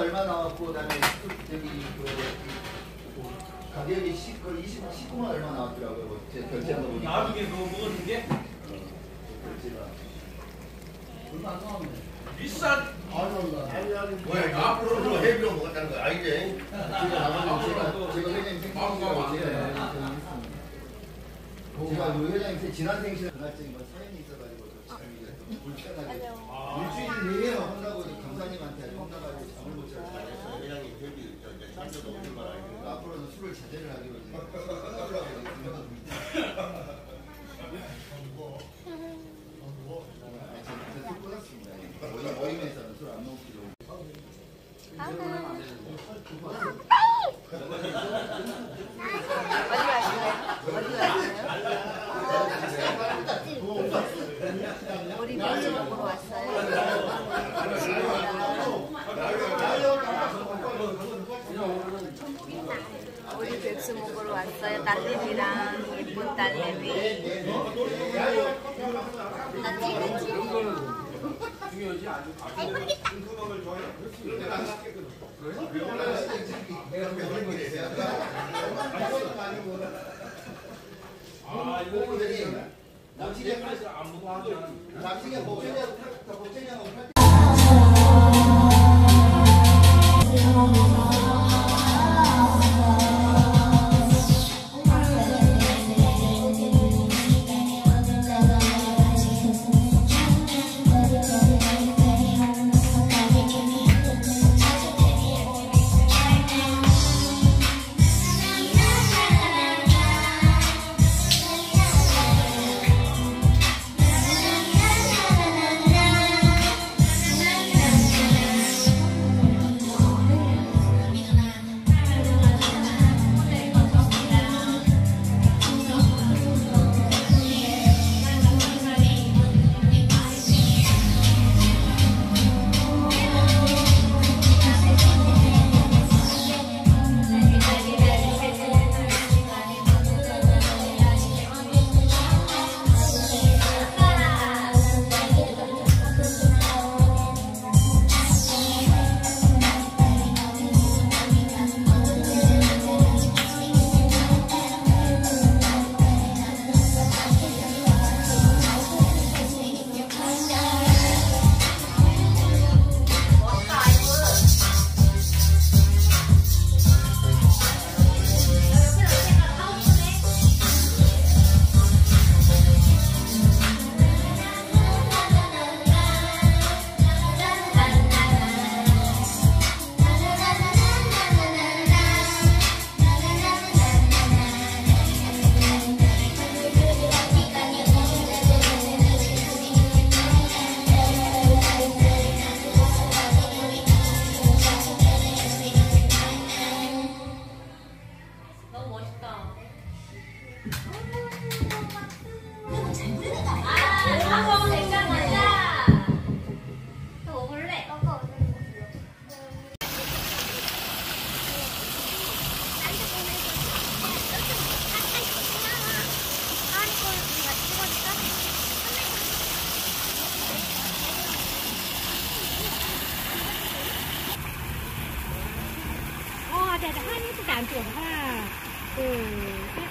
얼마 나왔고 그다음에 저기 가격이 19만 얼마 나왔더라고요. 뭐 결제한 거 보니까. 나중에 그거 먹었는 게 결제가 얼마 안 나왔네. 비싼. 왜 앞으로는 해비로 먹었다는 거야? 아니지? 제가 회장님 생신이라고 제가 그 회장님 지난 생신에 그날쯤 사연이 있어가지고 참 이제 좀 불편하게 일주일 내내 혼나고 강사님한테 혼나가지고 잠을 못 자고 회장님 회비 찬조도 오는 걸 알고 앞으로는 술을 자제를 하기로 술 끊었습니다. 모임에서는 술 안 먹기로. 우리 맥주 먹으러 왔어요. 우리 맥주 먹으러 왔어요. 딸내미랑 예쁜 딸내미. 나 찍었지? 아, 이거 남식이 복채냐고 자, 하나, 둘, 셋.